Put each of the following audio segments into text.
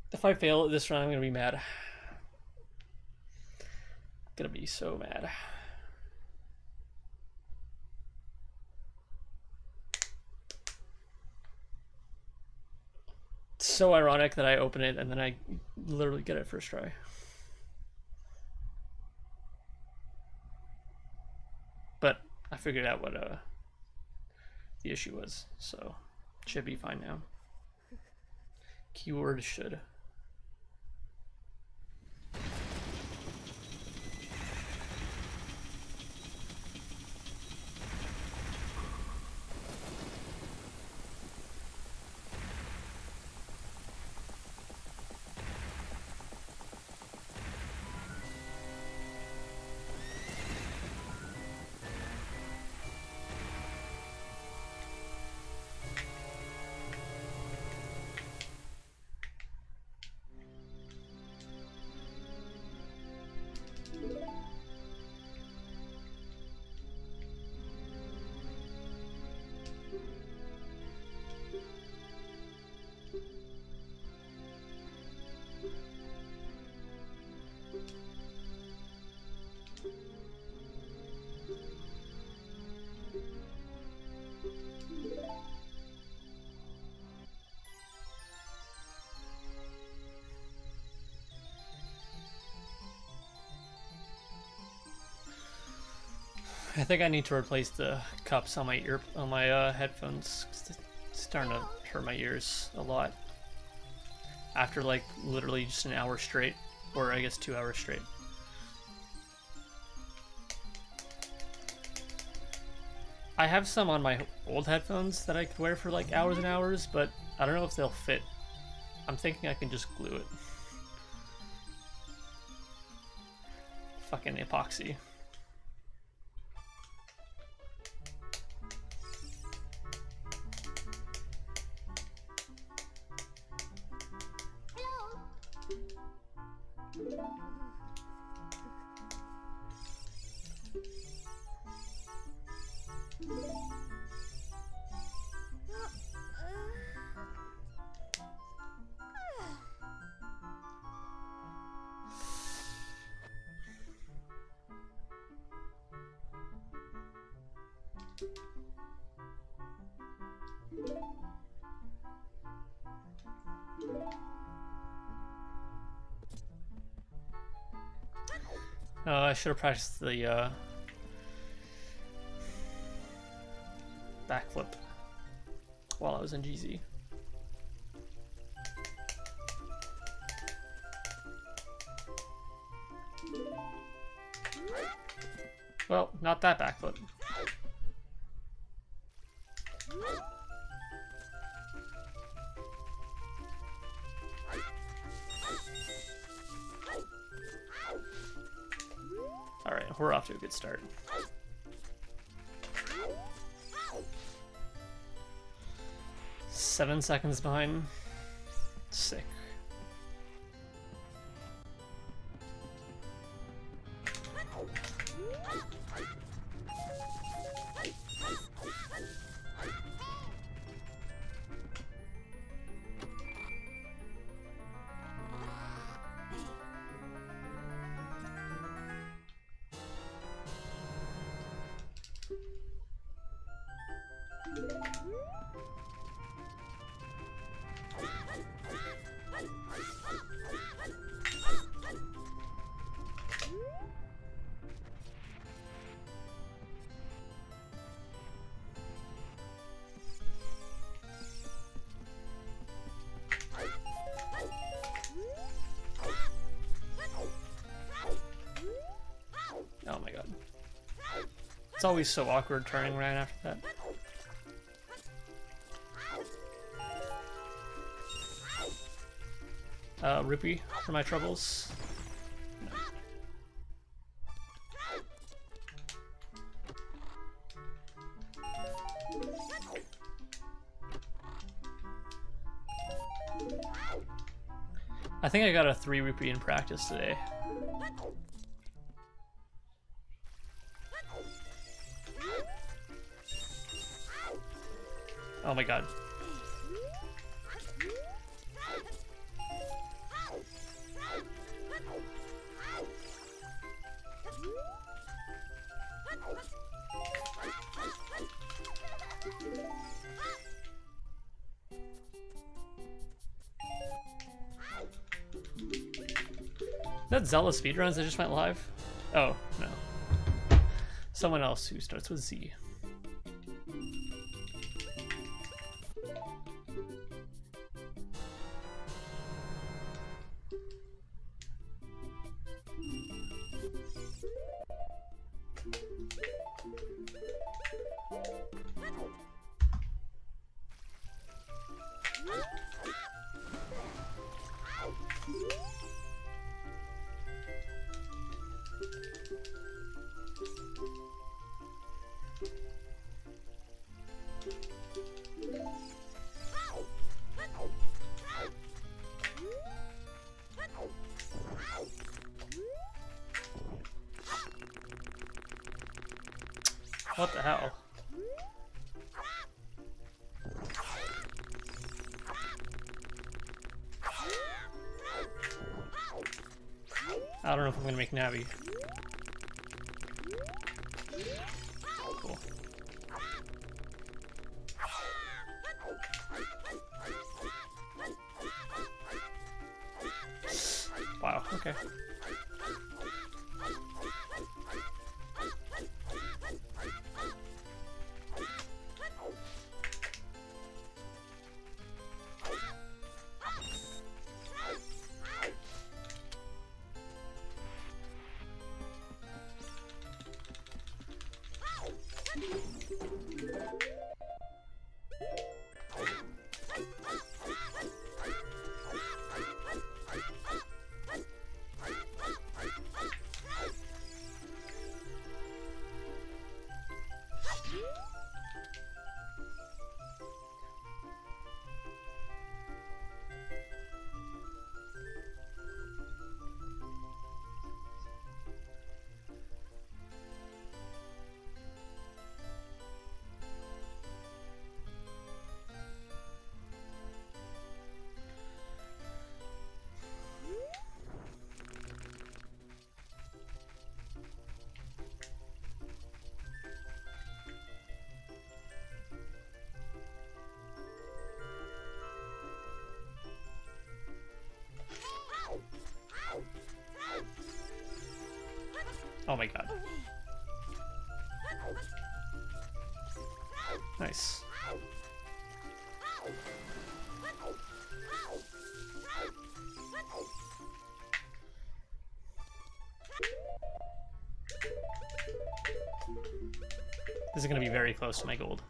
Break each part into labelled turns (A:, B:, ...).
A: If I fail at this round, I'm gonna be mad. Gonna be so mad. It's so ironic that I open it and then I literally get it first try. But I figured out what the issue was, so it should be fine now. Keyword should. I think I need to replace the cups on my headphones. It's starting to hurt my ears a lot. After like literally just an hour straight, or I guess 2 hours straight. I have some on my old headphones that I could wear for like hours and hours, but I don't know if they'll fit. I'm thinking I can just glue it. Fucking epoxy. I should have practiced the backflip while I was in GZ. Well, not that backflip. Alright, we're off to a good start. Seven seconds behind. Sick. Oh my god. It's always so awkward turning right after that. Rupee for my troubles. No. I think I got a 3 rupee in practice today. Oh my god. that Zelda speedruns that just went live? Oh, no. Someone else who starts with Z. What the hell? I don't know if I'm gonna make Navi. Cool. Wow, okay. Oh my god. Nice. This is gonna be very close to my gold.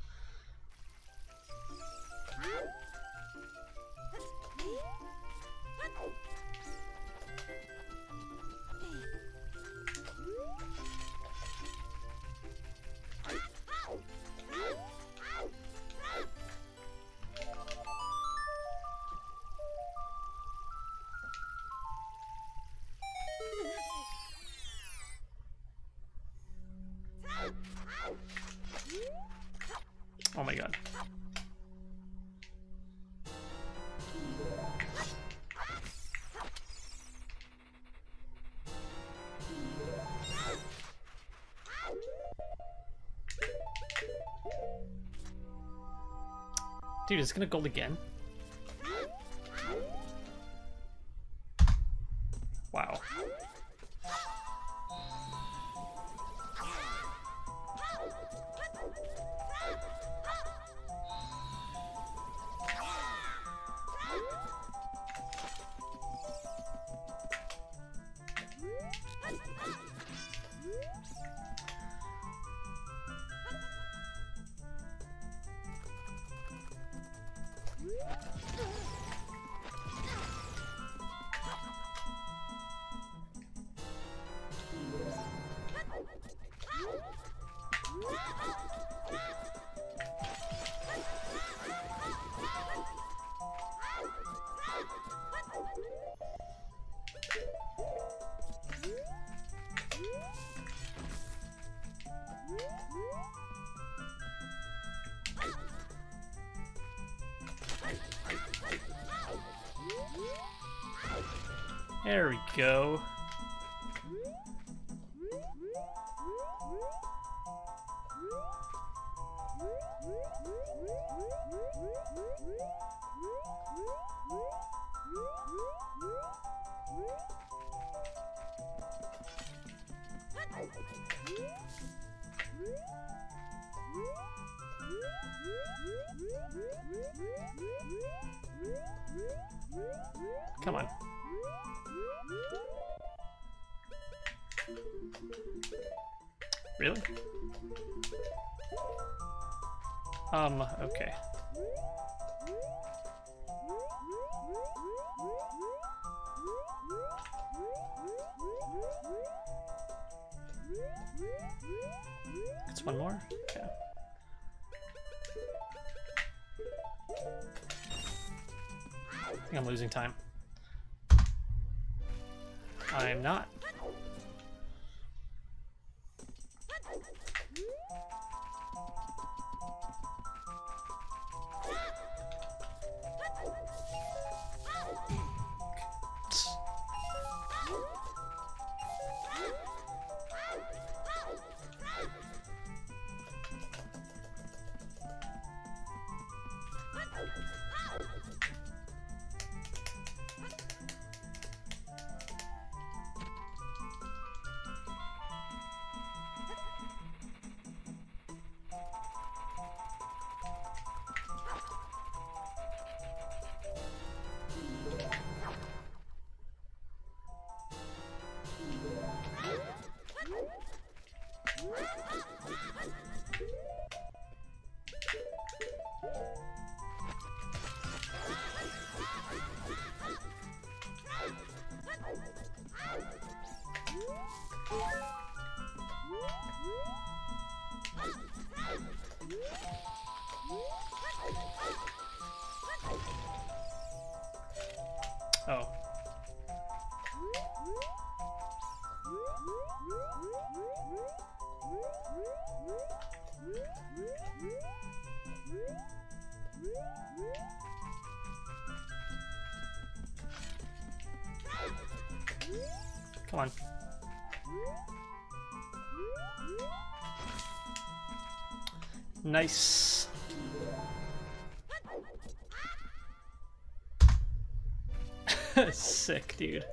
A: Oh my god. Dude, it's gonna gold again? Wow. There we go. Come on. Really? Okay. It's one more? Okay. I think I'm losing time. I'm not. Oh. Come on. Nice. Sick, dude.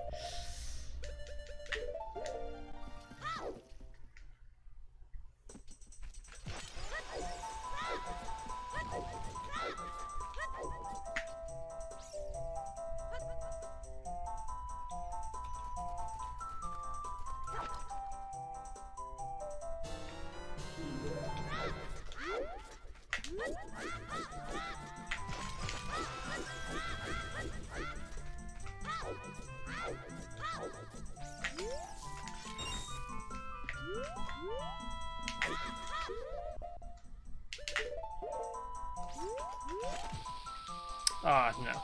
A: Ah, no.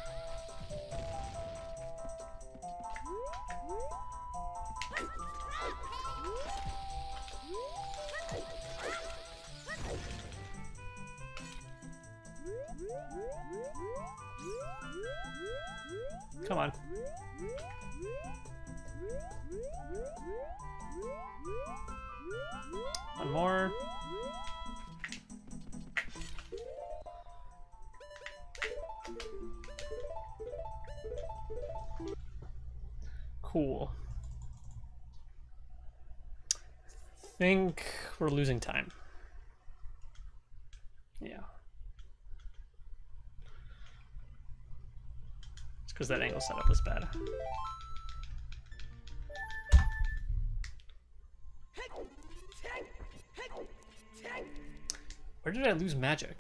A: Come on. One more. Cool. Think we're losing time. Yeah. It's because that angle setup was bad. Where did I lose magic?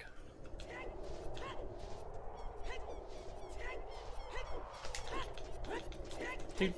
A: Dude.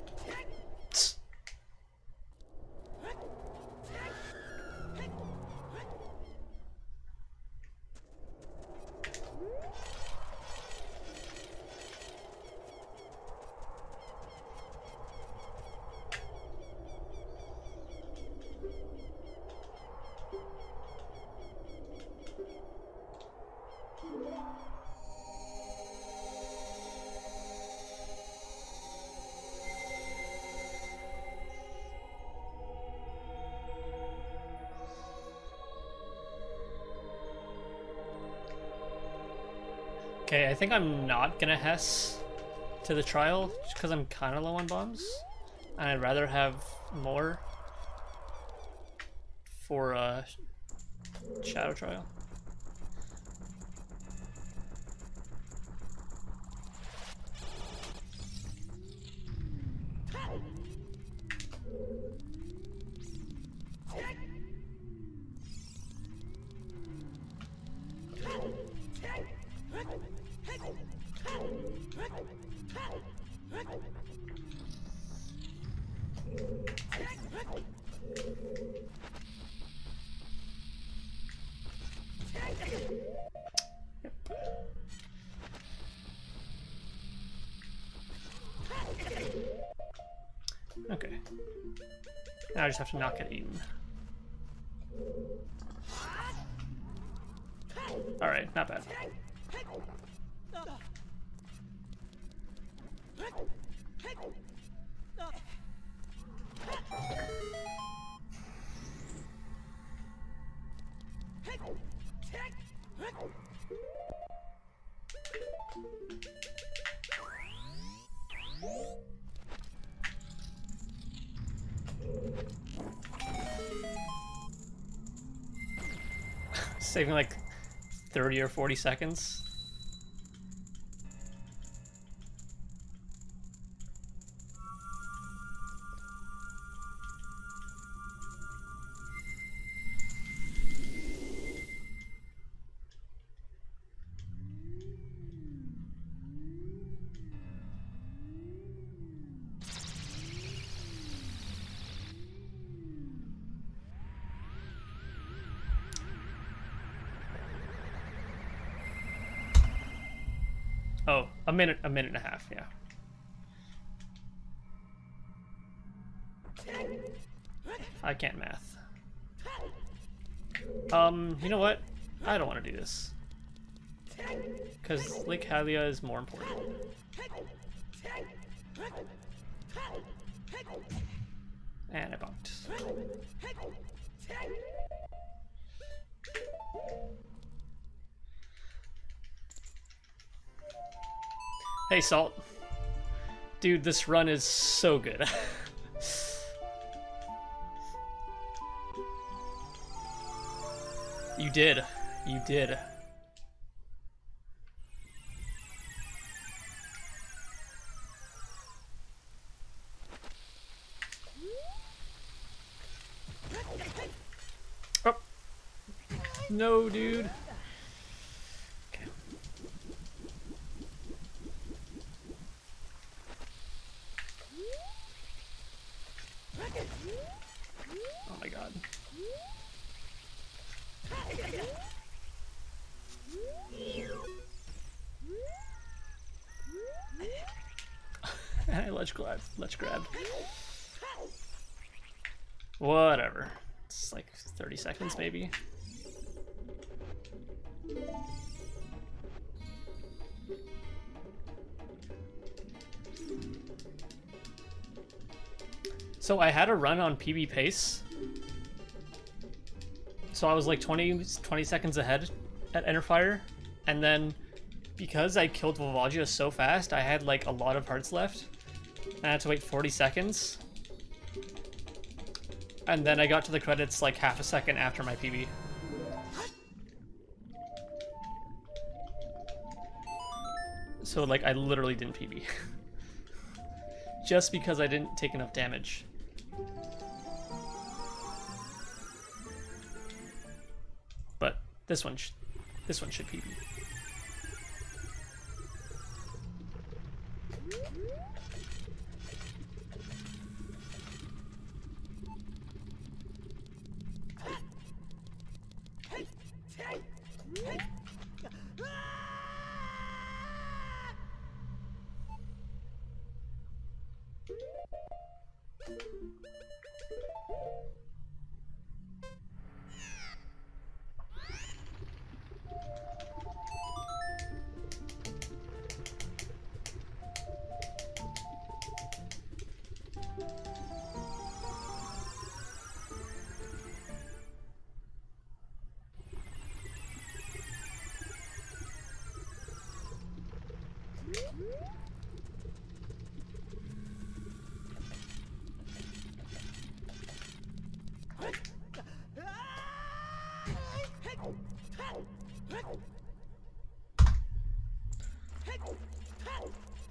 A: Okay, I think I'm not gonna Hess to the trial just because I'm kind of low on bombs, and I'd rather have more. for Shadow Trial. Okay. Now I just have to not get eaten. Alright, not bad. Saving like 30 or 40 seconds. Oh, a minute and a half, yeah. I can't math. You know what? I don't want to do this. Because Lake Hylia is more important. And I bunked. Hey, Salt. Dude, this run is so good. You did. You did. Oh. No, dude. Oh my god. Let's grab. Whatever. It's like 30 seconds maybe. So I had a run on PB pace. So I was like 20 seconds ahead at Enterfire, and then because I killed Volvagia so fast, I had like a lot of hearts left, and I had to wait 40 seconds. And then I got to the credits like half a second after my PB. So like I literally didn't PB. Just because I didn't take enough damage. But this one should PB.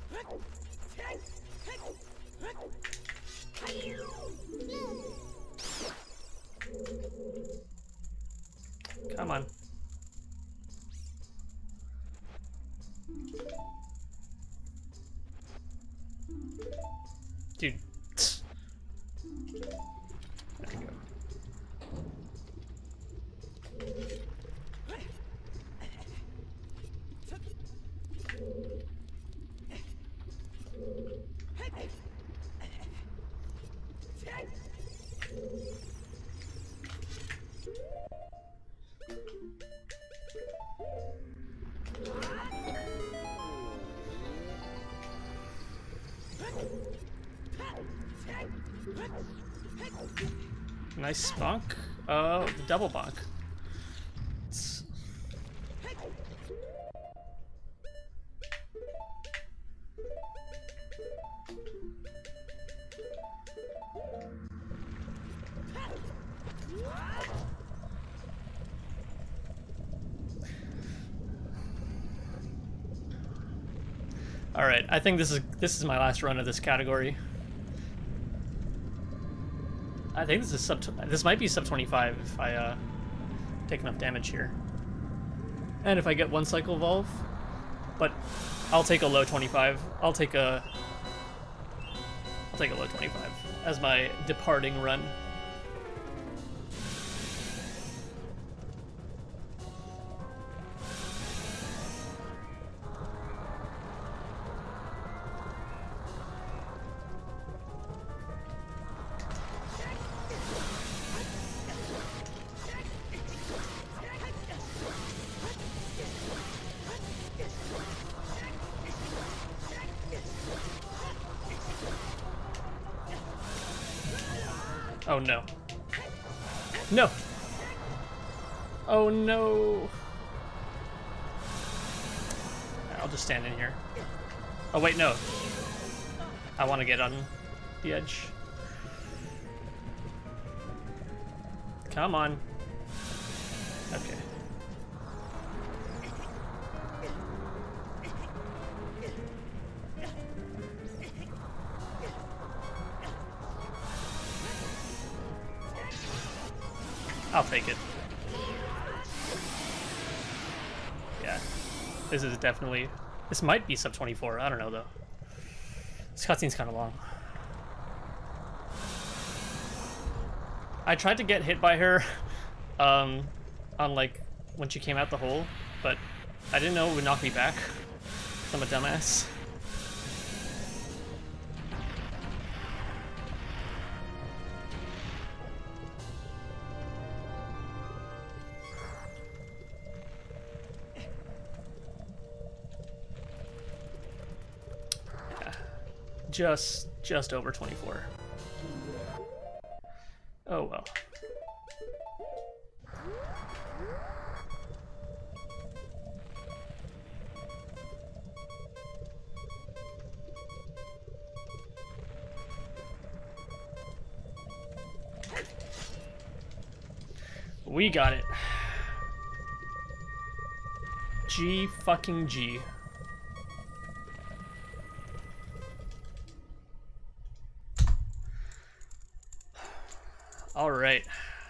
A: Come on. Dude. There we go. Nice bonk. Oh, the double bonk. All right, I think this is my last run of this category. I think this is this might be sub 25 if I take enough damage here, and if I get one cycle evolve. But I'll take a low 25. I'll take a low 25 as my departing run. Oh no. No! Oh no! I'll just stand in here. Oh wait, no. I want to get on the edge. Come on. Okay. I'll take it. Yeah. This is definitely... This might be sub 24. I don't know, though. This cutscene's kind of long. I tried to get hit by her on, like, when she came out the hole, but I didn't know it would knock me back. I'm a dumbass. Just over 24. Oh well. We got it. G fucking G. All right.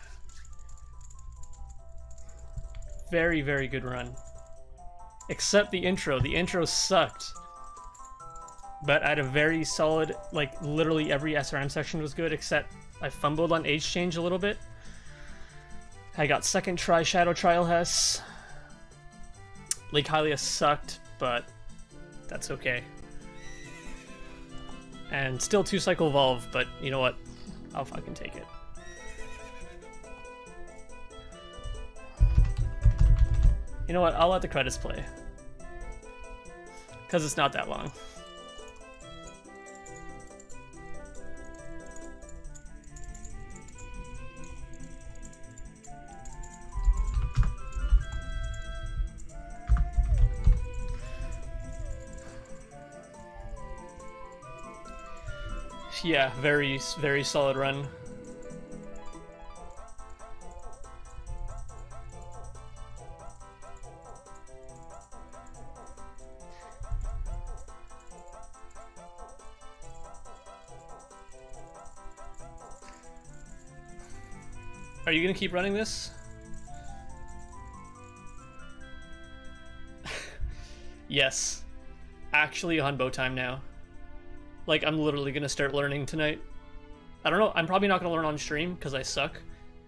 A: Very, very good run. Except the intro. The intro sucked. But I had a very solid, like, literally every SRM section was good, except I fumbled on age change a little bit. I got second try Shadow Trial Hess. Lake Hylia sucked, but that's okay. And still 2 cycle evolve, but you know what? I'll fucking take it. You know what? I'll let the credits play. Because it's not that long. Yeah, very, very solid run. Are you gonna keep running this? Yes. Actually Hanbo time now. Like, I'm literally gonna start learning tonight. I don't know, I'm probably not gonna learn on stream, because I suck.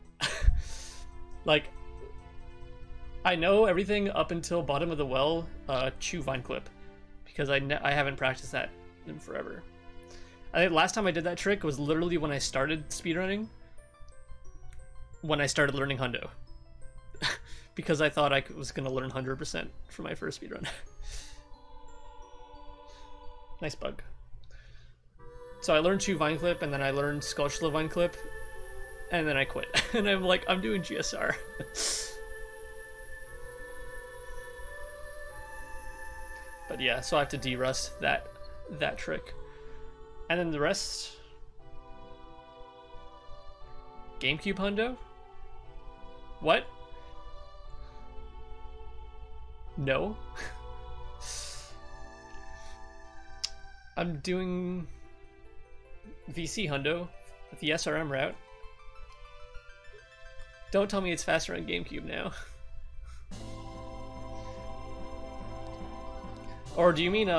A: Like, I know everything up until bottom of the well, chew vine clip. Because I haven't practiced that in forever. I think last time I did that trick was literally when I started speedrunning. When I started learning hundo. Because I thought I was gonna learn 100% for my first speedrun. Nice bug. So I learned chew vine clip, and then I learned Skulltula vine clip, and then I quit. And I'm like, I'm doing GSR. But yeah, so I have to de-rust that trick. And then the rest... GameCube hundo? What? No. I'm doing VC hundo with the SRM route. Don't tell me it's faster on GameCube now. Or do you mean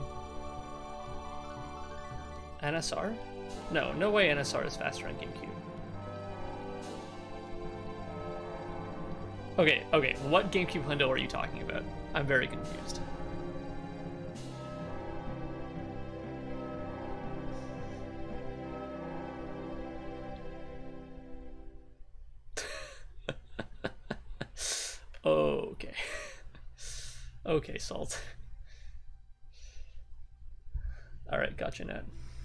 A: NSR? No, no way NSR is faster on GameCube. Okay, what GameCube hundo are you talking about? I'm very confused. Okay. Okay, Salt. Alright, gotcha, Nat.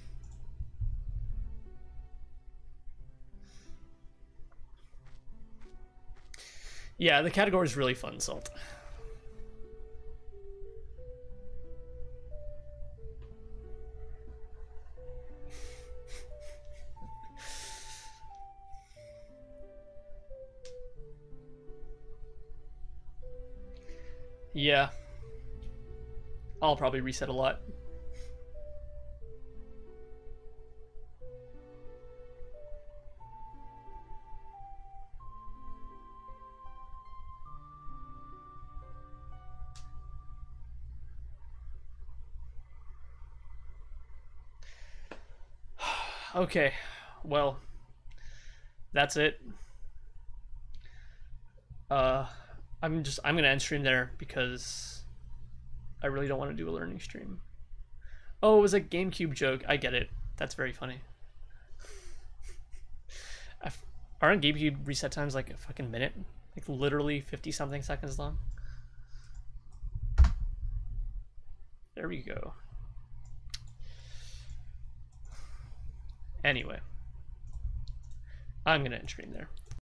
A: Yeah, the category is really fun, Salt. Yeah. I'll probably reset a lot. Okay, well, that's it. I'm gonna end stream there because I really don't want to do a learning stream. Oh, it was a GameCube joke. I get it. That's very funny. Aren't GameCube reset times like a fucking minute? Like literally 50 something seconds long? There we go. Anyway, I'm gonna end stream there.